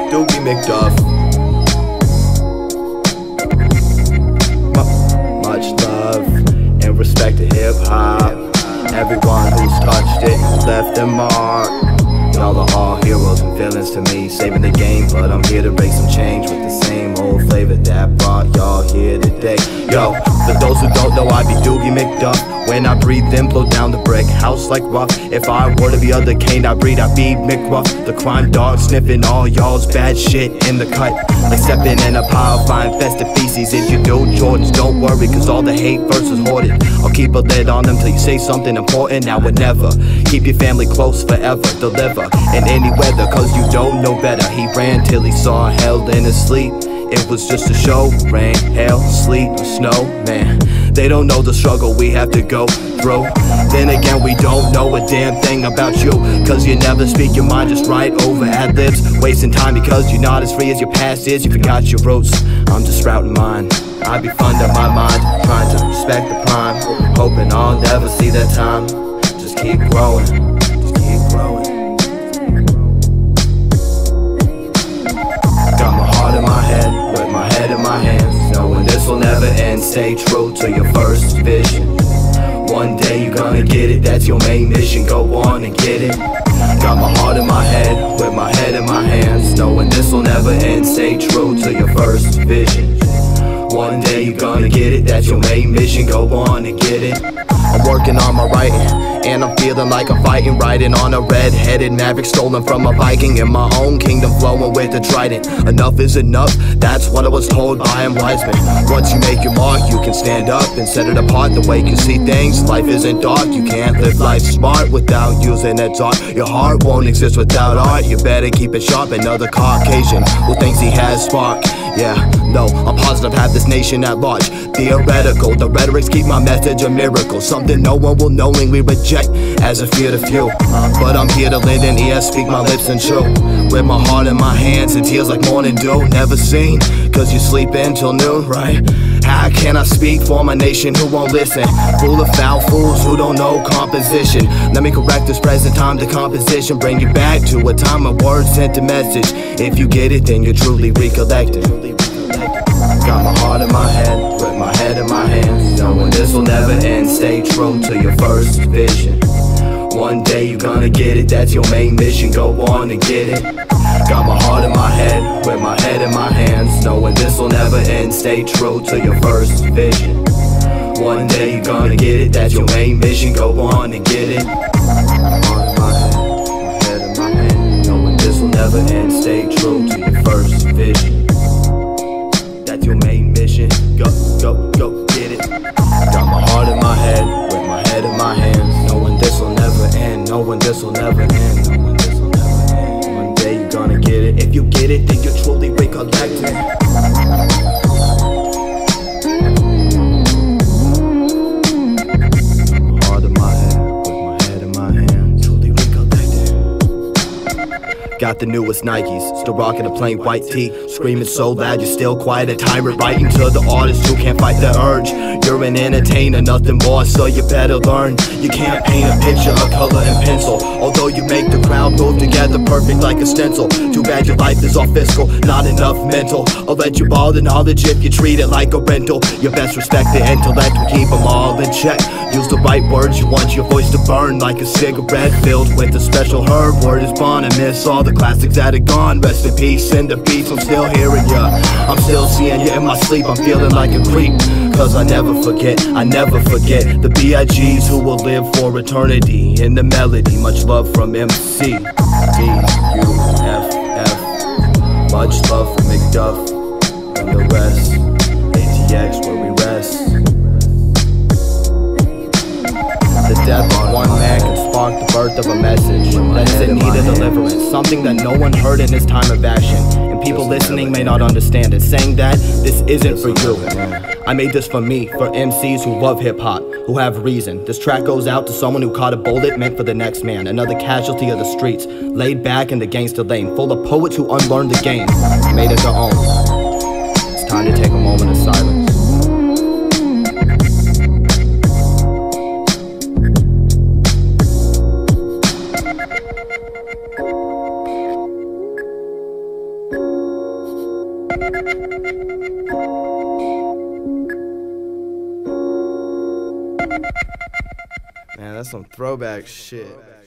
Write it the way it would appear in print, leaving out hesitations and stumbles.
Doogie McDuff. Much love and respect to hip-hop. Everyone who's touched it left their mark. Y'all are all heroes and villains to me, saving the game, but I'm here to break some change with the same old flavor that brought y'all here today. Yo, for those who don't know, I be Doogie McDuff. When I breathe, then blow down the brick house like rough. If I were to be other cane I breed, I'd be McRuff, the crime dog, sniffing all y'all's bad shit in the cut, like stepping in a pile, find festive feces. If you do Jordans, don't worry, cause all the hate verses hoarded. I'll keep a lid on them till you say something important, now or never. Keep your family close forever, deliver in any weather, cause you don't know better. He ran till he saw hell in his sleep. It was just a show, rain, hail, sleet, or snow, man. They don't know the struggle we have to go through. Then again, we don't know a damn thing about you, cause you never speak your mind, just right over ad-libs. Wasting time because you're not as free as your past is. You forgot your roots, I'm just sprouting mine. I be fond of my mind, trying to respect the prime, hoping I'll never see that time. Just keep growing, just keep growing. Got my heart in my head, with my head in my hands, knowing this will never end. Stay true to your first vision. One day you're gonna get it, that's your main mission. Go on and get it. Got my heart in my head, with my head in my hands, knowing this will never end. Stay true to your first vision. One day you're gonna get it, that's your main mission. Go on and get it. I'm working on my writing, and I'm feeling like I'm fighting, riding on a red-headed maverick, stolen from a Viking, in my own kingdom, flowing with a trident. Enough is enough, that's what I was told by a wise man. Once you make your mark, you can stand up and set it apart. The way you see things, life isn't dark. You can't live life smart without using that art. Your heart won't exist without art. You better keep it sharp. Another Caucasian who thinks he has spark. Yeah, no, I'm positive half this nation at large. Theoretical, the rhetorics keep my message a miracle. Something no one will knowingly reject as a fear to few. But I'm here to lend an ear, speak my lips and chew. With my heart in my hands and tears like morning dew. Never seen, cause you sleep until noon, right? How can I speak for my nation who won't listen? Full of foul fools who don't know composition. Let me correct this present time decomposition. Bring you back to a time of words sent a message. If you get it, then you're truly recollected. Got my heart in my head, with my head in my hands, knowing this will never end. Stay true to your first vision. One day you're gonna get it, that's your main mission. Go on and get it. Got my heart in my head, with my head in my hands, knowing this will never end. Stay true to your first vision. One day you're gonna get it, that's your main mission. Go on and get it. My heart in my head in my hand, knowing this will never end. Stay true to your first vision. That's your main mission. Go, go, go, get it. Got my heart in my head, with my head in my hands, knowing this will never end. Knowing this will never end. Knowing this will never end. One day you're gonna get it. If you get it, then you're truly recollected. Got the newest Nikes, still rocking a plain white tee. Screaming so loud, you're still quiet. A tyrant writing to the artists who can't fight the urge. You're an entertainer, nothing more, so you better learn. You can't paint a picture of color and pencil, although you make the crowd move together perfect like a stencil. Too bad your life is all fiscal, not enough mental. I'll let you borrow the knowledge if you treat it like a rental. You best respect the intellect, we keep them all in check. Use the right words, you want your voice to burn like a cigarette filled with a special herb. Word is bond and miss all the classics that are gone. Rest in peace in the beats, I'm still hearing ya. I'm still seeing ya in my sleep, I'm feeling like a creep. Cause I never forget, I never forget the B.I.G.'s who will live for eternity. In the melody, much love from MC D-U-F-F. Much love from McDuff and the rest. ATX where we rest. The death of one man can spark the birth of a message that's in need of deliverance, something that no one heard in this time of action, and people listening may not understand it, saying that this isn't for you. I made this for me, for MCs who love hip-hop, who have reason. This track goes out to someone who caught a bullet meant for the next man, another casualty of the streets, laid back in the gangster lane, full of poets who unlearned the game, made it their own. It's time to take a moment of silence. Man, that's some throwback shit.